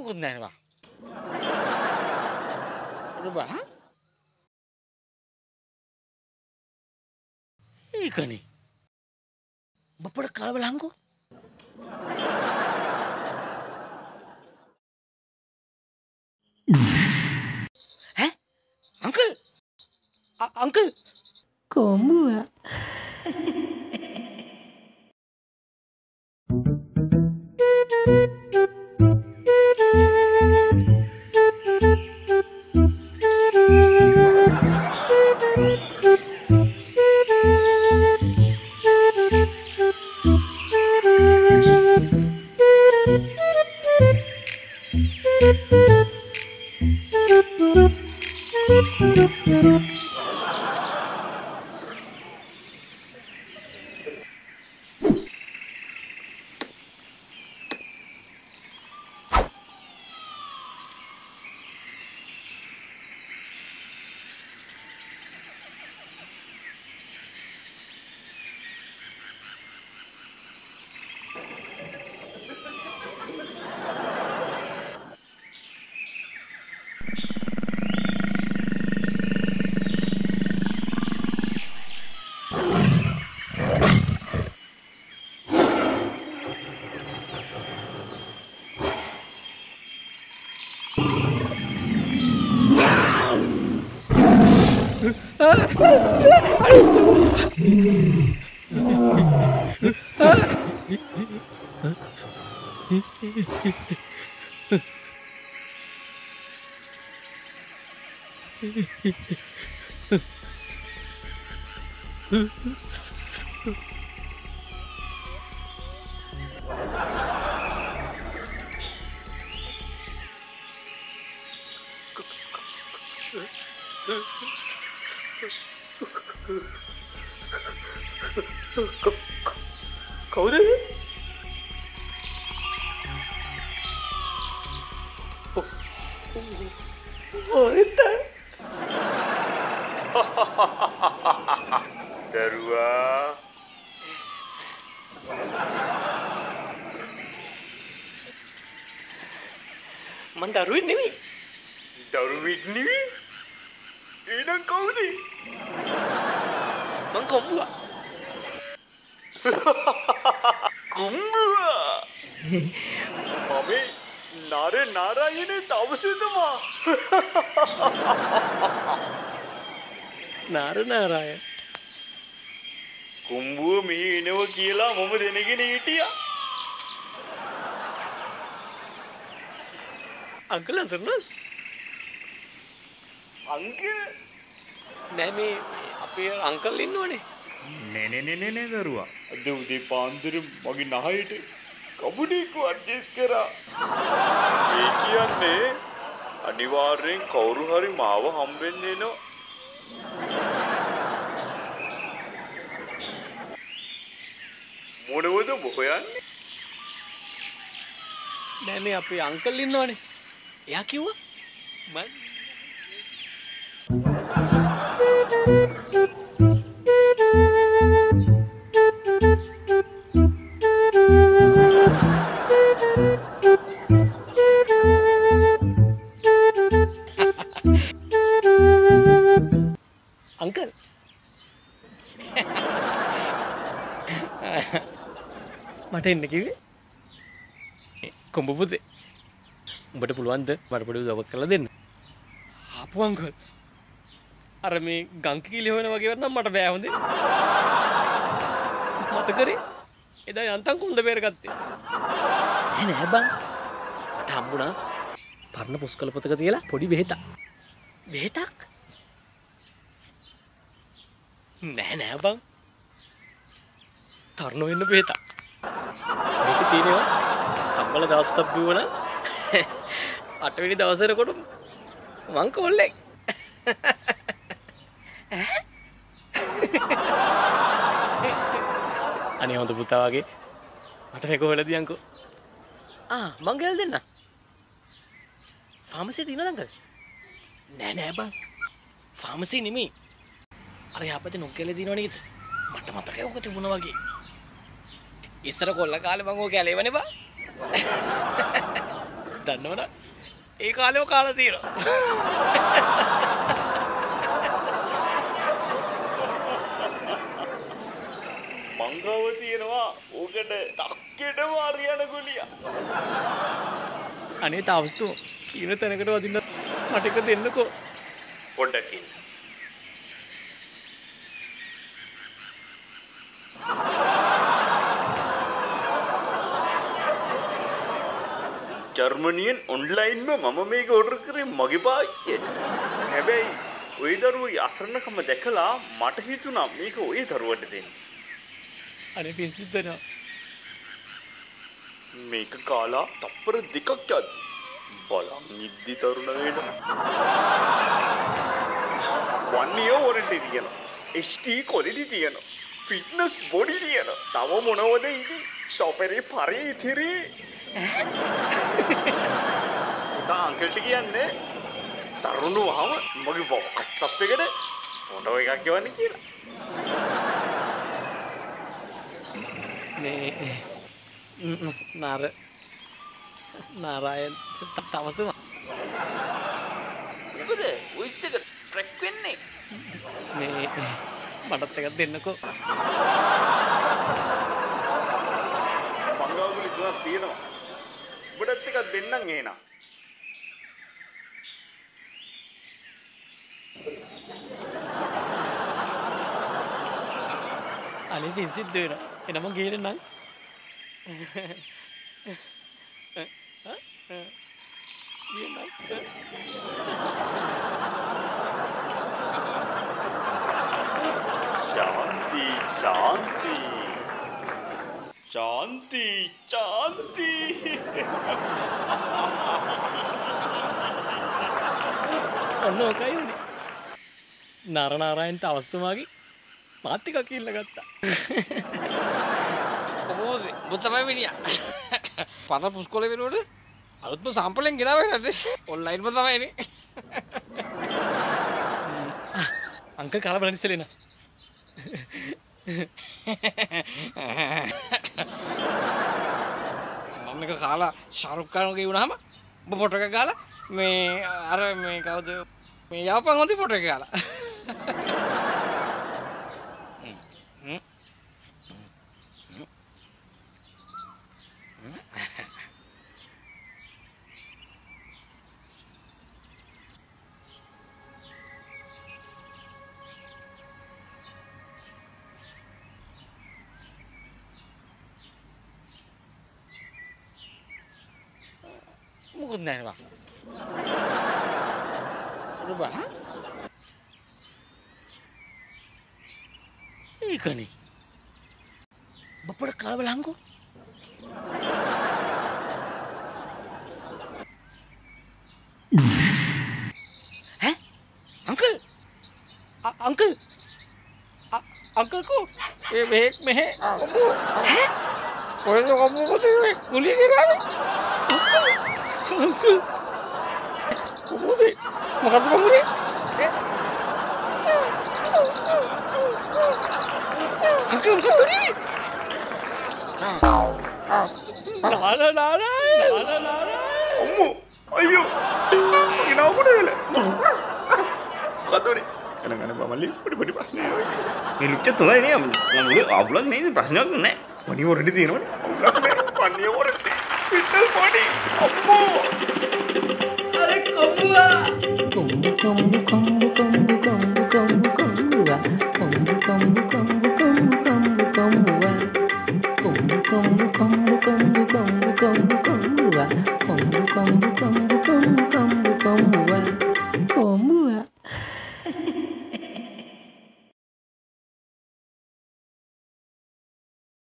මොකද නෑනවා. ඔබ බලන්න. ඒකනේ. බප්පට කලබලංකෝ. ඈ? අංකල් කොම්බුවා. කවුද? ඔරිත. දරුවා. මං දරුවෙක් නෙමෙයි. දරුවෙක් නෙමෙයි? එහෙනම් කවුද? මං කොම්බුවා. කොම්බුවා. මම නාරායනේ තවසෙතුමා. නාරායන. කොම්බුව මෙහි එනවා කියලා මම දැනගෙන හිටියා. අංකල් අතරනද? අංකල් නෑ මේ අපේ අංකල් ඉන්නවනේ. නේ දරුවා. අද උදේ පාන්දර මගේ නහයට කබුඩේක ඇඩ්ජස්ට් කරා. ඒ කියන්නේ අනිවාර්යෙන් කවුරු හරි මාව හම්බෙන්න එනවා. මොනවද හොයන්නේ? නෑ මේ අපේ අංකල් ඉන්නවනේ. එයා කිව්වා මම අංකල් මට එන්න කිව්වේ කොම්බු පුතේ. උඹට පුළුවන්ද මට පොඩි උදව්වක් කරලා දෙන්න? ආපු අංකල්. අර මේ ගංක කිලි හොයන වගේ වරනම් මට බෑ හොඳේ. මතකරේ එදා යන්තම් කොන්ද බේරගත්තේ. නෑ බං. මට හම්බුණා පරණ පුස්කල පොතක තියලා පොඩි බෙහෙතක්. බෙහෙතක්? නෑ බං. තරණ වෙන්න බෙහෙතක්. මේක තියෙනවා තම්බල දවස් තබ්බුවන 8 වෙනි දවසේකට මං කොල්ලෙක්. අනේ හොඳ පුතා වගේ මට මේක හොයලා දියන්කෝ. මං ගෙල් දෙන්න. ෆාමසියේ තියෙනවද අංකල්? නෑ බං. ෆාමසිය නෙමෙයි. අර යාපතේ නොක්කලේ තියෙනව නේද? මට මතකයි ඔක තිබුණා වගේ. ඉස්සර කොල්ල කාලේ මං ඔය කැලේවනේ බං. දන්නවනේ. ඒ කාලේම කාලා තියෙනවා. මංගව තියෙනවා ඕකට තක්කෙටම හරියන ගුලිය. අනේ තාවස්තු කීන තැනකට වදින්න මට එක දෙන්නකෝ. පොඩ්ඩක් ඉන්න. ජර්මනියෙන් ඔන්ලයින්ම මම මේක ඕඩර් කරේ මගේ පාච්චියට. හැබැයි ওই දරුවෝ අසරණකම දැකලා මට හිතුණා මේක ওই දරුවට දෙන්න. අනේ පින්සිද්දනවා. මේක කාලා තප්පර දෙකක් යද්දි බලන් ඉද්දි තරුණ වෙනවා. 1 year warranty තියෙනවා. HD quality තියෙනවා. fitness body තියෙනවා. තව මොනවද ඉතින්? ෂොපරේ පරේ ඉතිරි. පුතා අංකල්ට කියන්නේ තරුණ වහම මගේ WhatsApp එකට ෆොටෝ එකක් කියවන්න කියලා. මේ නාරායන් තවසම මොකද වොයිස් එක ට්‍රැක් වෙන්නේ? මේ මටත් එකක් දෙන්නකෝ. මංගවගුලි තුනක් තියෙනවා. ඔබටත් එකක් දෙන්නම් එහෙනම්. අනේ පින්සිද්ද වෙනවා. එනම ගේරෙන්නම්. शांति शांति शांति शांति ඔන්න ඔකයි උනේ. නාරායන්ට අවස්ථාවගේ මාත් එකක් කිල්ල ගත්තා. කොහොමද? ඔබ තමයි මිනිහා. පරණ පුස්කොලේ වෙනකොට අලුත්ම සාම්පලෙන් ගෙනාවේ නැද්ද? ඔන්ලයින්ම තමයිනේ. අංකල් කාලා බලන්න ඉස්සෙල්ලා එන. මම එක කාලා ශාරුක් ඛාන්ගේ වුණාම ඔබ ෆොටෝ එකක් ගාලා මේ අර මේ කවුද මේ යවපන් හොඳයි ෆොටෝ එක ගාලා. මොකද නැහැ බා. අර බා. ඒකනේ. බප්පට කාලා බලංකෝ. ඈ? අංකල්. අංකල්. අංකල් කෝ? මෙහෙ කොම්බුව. ඈ? කොහෙද කොම්බුව කොතේ ගුලිය ගිරානේ? අංකල්. කොහොමද? මොකද්ද කොම්බුවේ? අංකල් මොකද උනේ? නාරා. අම්මෝ අයියෝ මගේ නව මොන වෙල මොකද උනේ? ගණන් බමලි පොඩි ප්‍රශ්නේ නෝ ඉතින්. මේ ලුක්කේ තුනයි නේ මම ආබුලක් නේද ප්‍රශ්නයක් නෑ. වණි වරටි තියෙනවනේ. ආබුලක් නෑ. වණි වරටි. පිටල් පොඩි. අම්මෝ. අර කොම්බුවා. කොම්බු